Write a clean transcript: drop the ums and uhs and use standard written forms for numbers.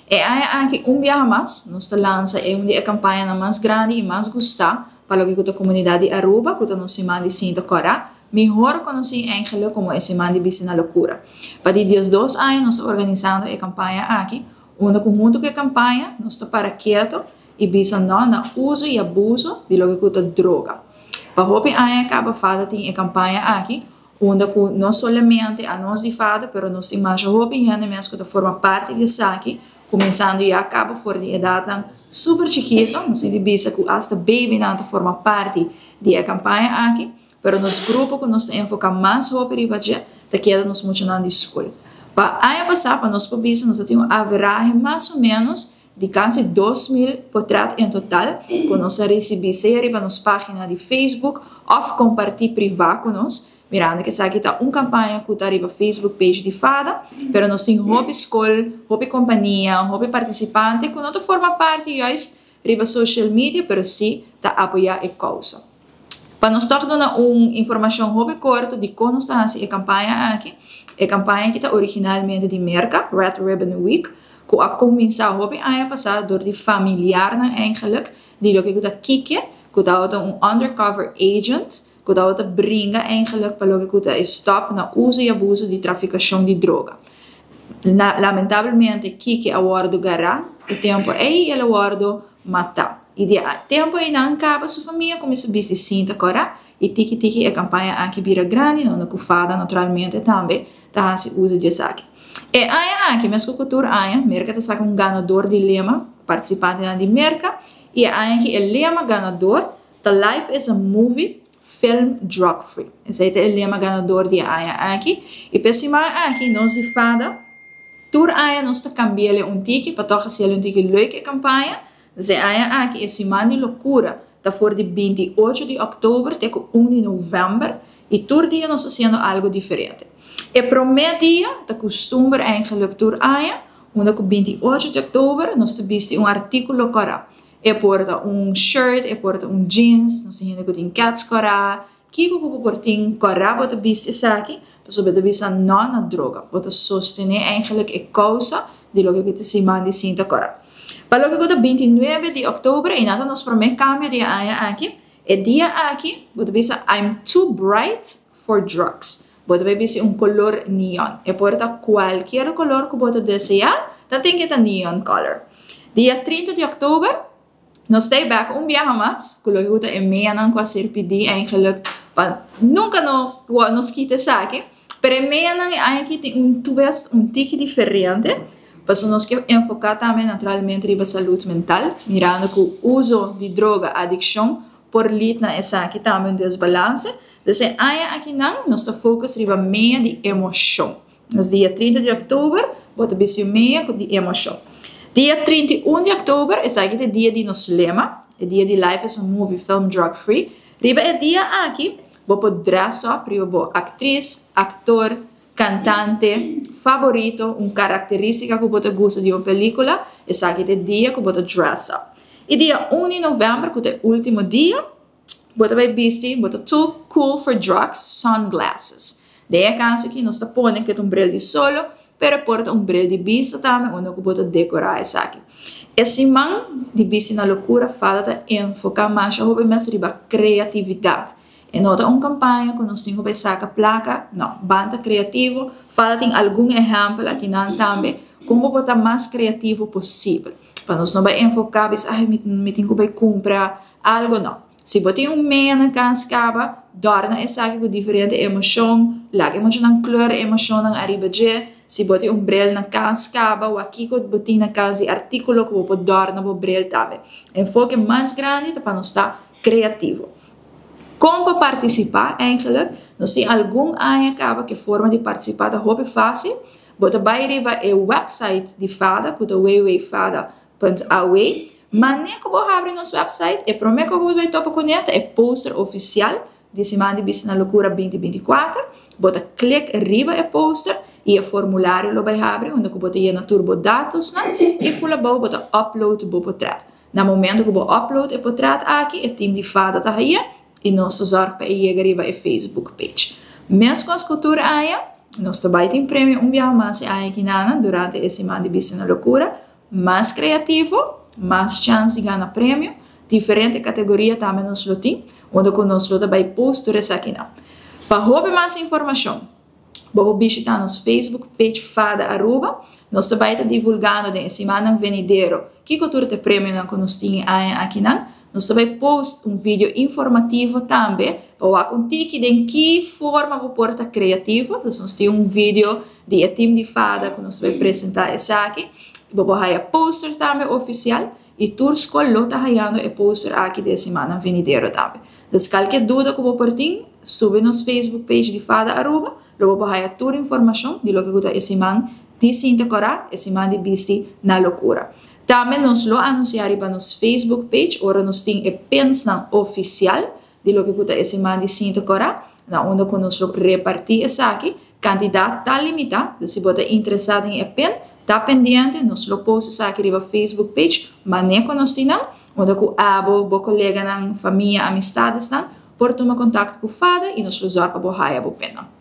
E anche un viaje más, nos lanza una campaña más grande y más gusta para lo que la comunidad de Aruba, que nos manda sinto cora, mejor conocido eigenlijk como ese mandi Business Locura. Para 2 años nos organizando a campaña aquí, uno conjunto que campaña nos está para quieto y bisa no na uso y abuso de lo que es droga. Para hopi año acaba fada a campaña aquí, onde não somente a nós de fada, pero nós temos hopi gente mesmo que forma parte desse aqui, começando e acaba fora de idade super chiquito, nós temos bisa que hasta baby não forma parte da campanha aqui, pero nos grupos que nós enfocamos mais hopi de budget, te queda nos muito na escola. Para ano passado, para nós bisa, nós temos average mais ou menos de quase 2.000 portretos em total, que nós recebemos para nossa página de Facebook ou compartilhar privado com nós. Mirando que aqui está uma campanha que está no Facebook page de fada, pero nós temos hobby escola, hobby companhia, hobby participante, que não forma parte juist riba social media, pero sim está apoiar a causa. Para nós dar uma informação hobby curta de como está a campanha aqui, a campanha que está originalmente de Merca, Red Ribbon Week, que a começar hobby ano passado door de familiar eigenlijk, die lo que está Kike, que está undercover agent, que dat brengen eigenlijk para lo que stop na uso e abuso de traficação de droga. Lamentavelmente, Kiki awardo gará, e tempo aí ele awardo matar. E de tempo aí não acaba sua família começa a se sinta agora, e tiki a campanha aqui vira grande, não na cufada naturalmente também, tá se usa de saque. E aí aqui, mesmo cultura aí, Merca tá saca ganador de lema, participante de Merca, e aí aqui o lema ganador, the life is a movie, film drug free. Esse é o lema ganador de AIA aqui. E pessoal aqui, nós de fada, tour AIA nós está cambiando tiki, para tocar se um tiki leuke campanha. Esse AIA aqui, esse man de loucura, está for de 28 de outubro até 1 de novembro. E tour dia nós está fazendo algo diferente. E primeiro dia, está costume eigenlijk tour AIA, onde com 28 de outubro nós está vendo artículo cora. E porta shirt, e porta jeans, nós temos que ter cats cora, que o portinho cora bota viste aqui, para bota vista não na droga, bota sostener eigenlijk a causa de lo que se manda sinta cora. Para lo que é 29 de outubro, e nada nos promete cambio de dia aqui, e dia aqui, bota vista I'm too bright for drugs, bota vista color neon, e porta qualquer color que bota desejar, dan tem que ter neon color. Dia 30 de outubro, nós stay back viaje mais, que lo que é meia não quase pedir eigenlijk, nunca nos quita saque, pero meia não aqui tem twist, tique diferente, para nós que enfocar também naturalmente riba saúde mental, mirando que o uso de droga, adicção, por litna essa aqui também desbalance, então aqui não, nós está focus riba meia de emoção. Nos dia 30 de outubro, bota bisio meia de emoção. Dia 31 de outubro, esse aqui é o dia de nosso lema, o dia de Life is a Movie, Film, Drug Free. Riba é dia aqui, vou poder só para atriz, ator, cantante, favorito, característica que você gosta de uma película, esse aqui é o dia que você dress up. E dia 1 de novembro, que é o último dia, você vai vestir, você too cool for drugs, sunglasses. Daí é caso que nós está pondo que é brilho de solo, pero porta brilho de vista também, onde você pode decorar isso aqui. Esse man de vista na loucura fala de enfocar mais a criatividade. E nota campanha que nós temos que sacar placa, não, banda criativo, fala de algum exemplo aqui não também, como botar mais criativo possível. Para nós não vai enfocar, me tenho que comprar algo, não. Se você tem meia na casa, dorna essa aqui com diferente emoção, lá que emoção na cor, emoção na arriba de, se você tem brilho na casa, ou aqui que você tem na casa, artículo que você dorna o brilho também. Enfoque mais grande para nós estar criativo. Como para participar, eigenlijk, nós temos algum acaba que forma de participar da hobby fácil. Você vai riba o website de fada, que é www.fada.aw. Mas nem que você abre nosso website, e prometo que você vai topar com ele, é poster oficial de Semana de Business na Loucura 2024. Você clica riba é poster e o formulário vai abrir, onde você llena turbo dados, e fula você upload o portrait. No momento que você upload o portrait aqui, o time de fada está aí, e nós zorg para chegar riba é Facebook page. Mesmo com a cultura aí, nós também temos prêmio viaje mais aqui durante a Semana de Business na Loucura, mais criativo, mais chance de ganhar prêmio, diferente categoria também nós lo tem, onde nós lo também postamos aqui não. Para roubar mais informação, vou visitar nosso Facebook page Fada Aruba. Nós também estamos divulgando de semana venidero que cultura de prêmio que nós temos aqui não. Nós também postamos vídeo informativo também para contar de que forma vou portar criativo. Nós temos vídeo de time de fada que nós vamos apresentar esse aqui. Vou fazer poster também oficial e tour escola está fazendo o poster aqui de semana venidero também. Então, qualquer dúvida que vou portar, sube no Facebook page de Fada Aruba. Eu vou fazer toda a informação de lo que está esse semana de Sinta Corá, esse semana de Bisti na loucura. Também nós lo anunciaremos para nosso Facebook page, ora nós temos a pensão oficial de lo que está esse semana de Sinta Corá, onde nós lo repartir essa aqui, candidato está limitado, se você está interessado em a pen, está pendente, nós lo postamos aqui no Facebook page, mas nem nós temos, onde o abo, o colega, família, amistades, por tomar contato com o Fada e nós lo usar para borrar a pena.